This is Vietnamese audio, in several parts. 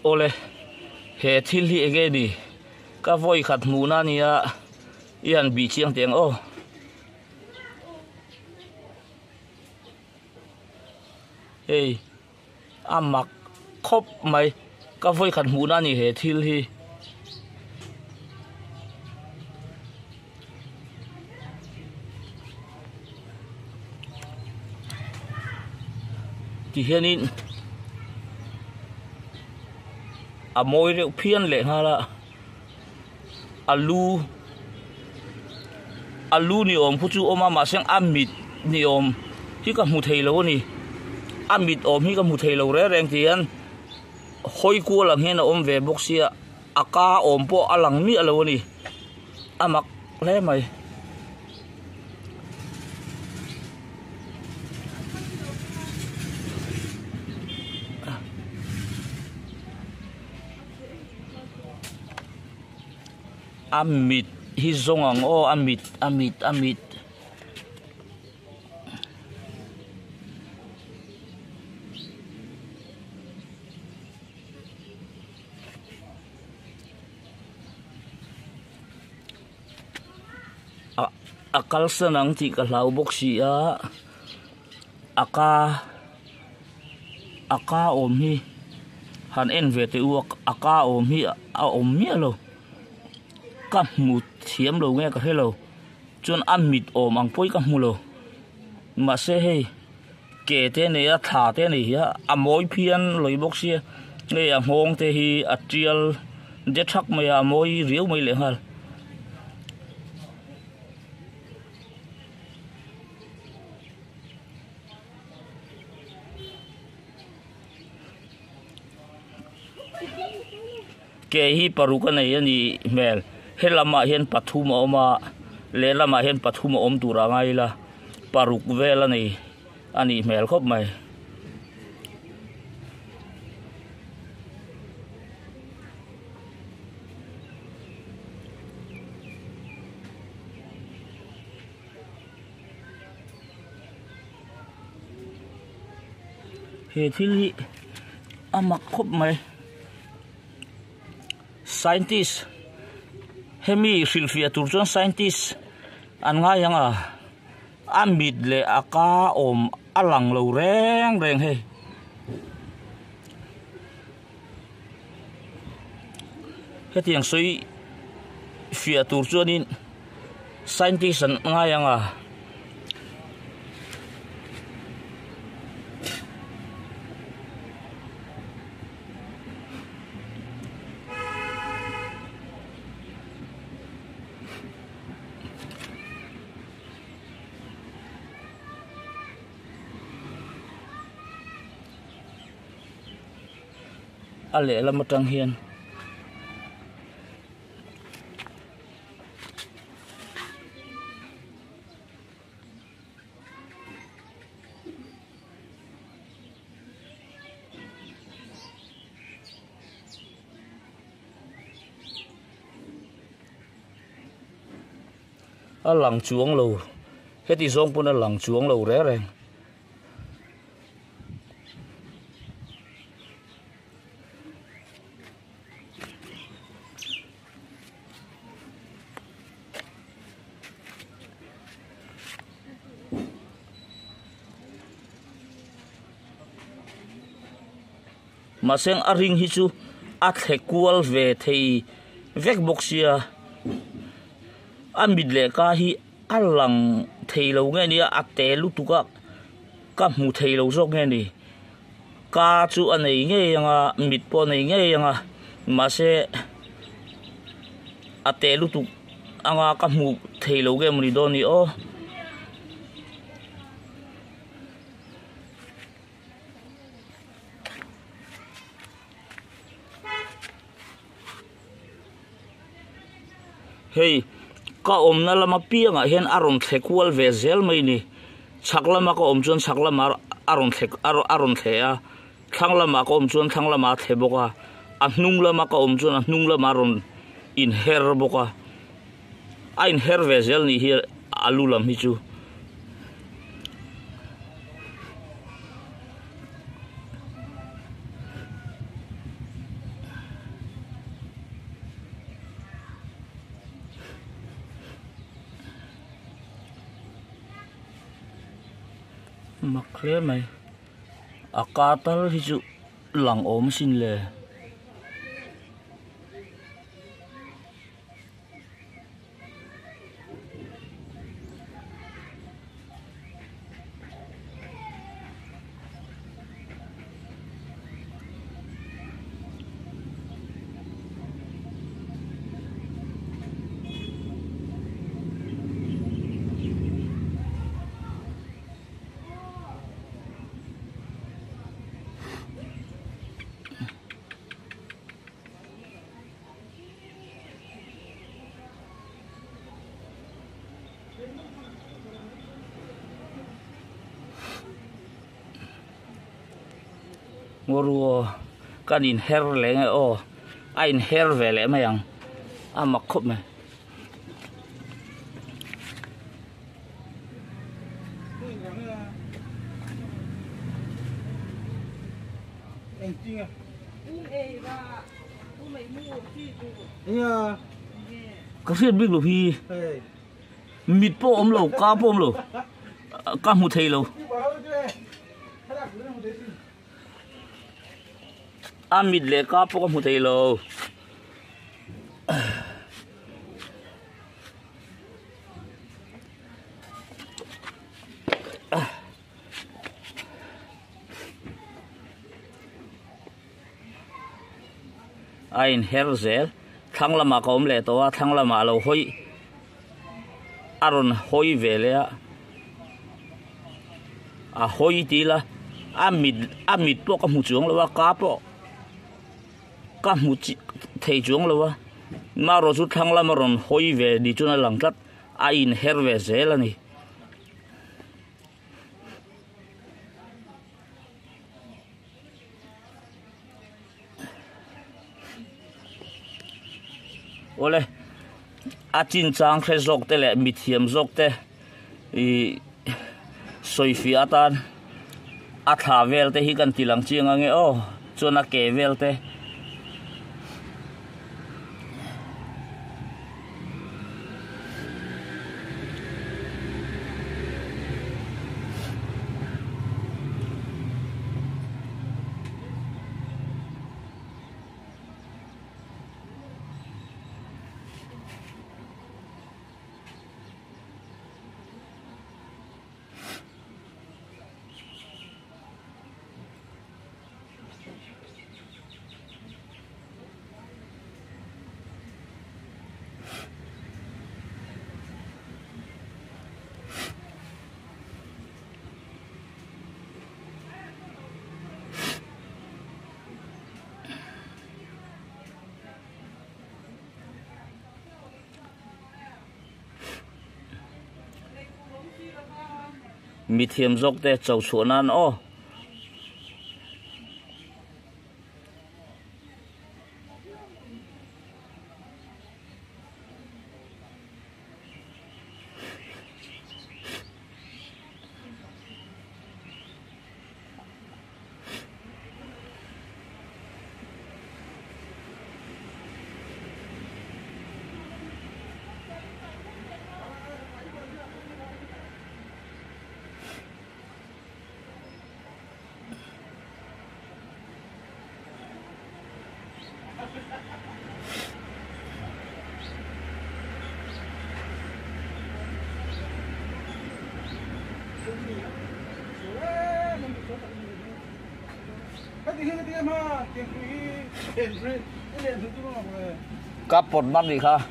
ole he thil hi ege ni ka voi khat mu na nia ian bi chiang teng o hey amak khop mai ka voi khat mu na ni he thil hi thì hiện in à môi rượu phiên lệ ha là alu ni om phu chu oma ma sang amit ni om hi ka mu thei lo ni amit om hi ka mu thei lo re reng tian hoi ku lang hen om ve boxia aka om po alang mi alo ni amak le mai amit hi zong ang o amit akal sanang ti ka lau boxi a aka om hi han en ve te u aka om hi a om mi alo ka mu thiam lo nge ka hello chun amit om ang poi ka mu lo ma se he ke te ne a tha te ne ya a moi phian loi box sia nge a hong te hi a trial de thak mai a moi riu mai le hal ke hi paruka nei ani mel helama hian pathum oma lelama hian pathum om tura ngai la paruk vela nei ani mel khop mai he thili amak khop mai scientist hemi silfia turjon scientist an nga yang a amit le aka om alang lo reng he hetiang soi fia turjon in scientist an nga yang a ale la matang hian a lang chuang lo heti zong pun a lang chuang lo re reng maseng aring hi chu athekual ve thei vek boxia amit le ka hi alang thei lo nge ni ate lu tuka ka mu thei lo zok nge ni ka chu anei nge yanga mit po nei nge yanga mase ate lu tu anga ka mu thei lo ge muni do ni o hey ka om na lama pianga hian aron thekual ve zel mai ni chaklama ka om chon chaklama aron the a thanglama ka om chon thanglama theboka a hnunglama ka om chon a hnunglama ron in her boka a in her ve zel ni hi alulam hi chu mặc lẽ mày cá tao thì chú lằng ốm xin lệ ngô cái in hair lẽ nghe ô anh hair về lẽ mày ăn mặc khóc mày cái phiên biết rồi phi mít po ôm lẩu cá po ôm lẩu cá mù thầy lẩu mít lệ cá po mù thầy lẩu anh hair gel thang lama kom le to thang lama lo hoi aron hoi về le hoi tí là mít po ka mu chuang lo ka po ka mu thei chuang lo mà rồi chút thang lama ron hoi về đi chu na lang tat anh hair về gel là ni ole chin chang khe zok te le mi thiam zok te i soifi atan tha vel te hi kan tilang chiang ange o chona ke vel te mi thiam zok te chau chuanan o cáp bột bắt đi kha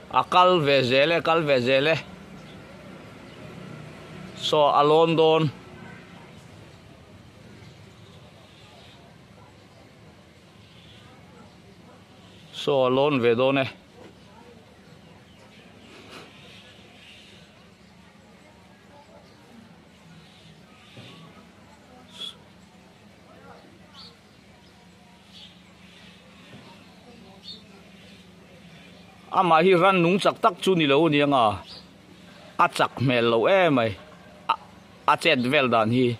akal ve zele so alon don so alon ve don ama hi ran nung chak tak chu ni lo ni anga a chak mel lo mai a chet vel dan hi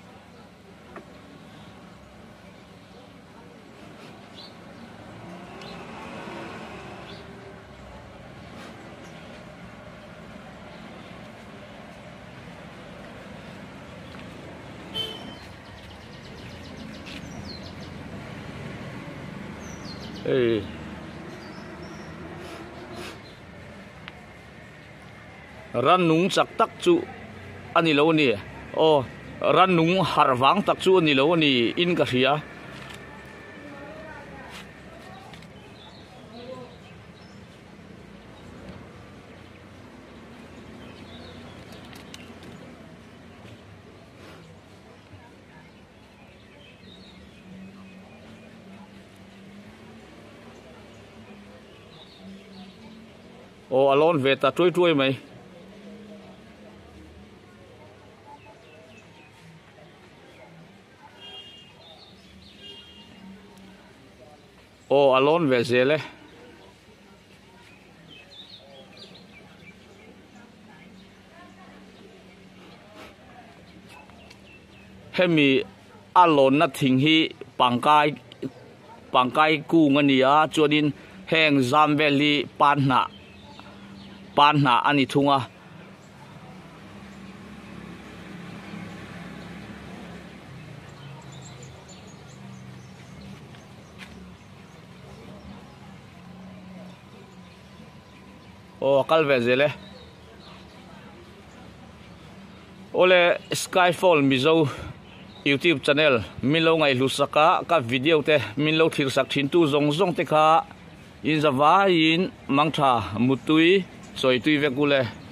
ran nung chak tak chu ani lo ni o ran nung harwang tak chu ani lo ni in ka hria o alon ve ta troi mai o alon ve zele hemi alon na thing hi pangkai ku ngania chuanin heng zam valley pan na ani thunga o kalve zele ole Skyfall mizo YouTube channel minlo ngai lusaka ka video te minlo thir sak thin tu zong te kha in zawa in mangtha mutui soitui vekule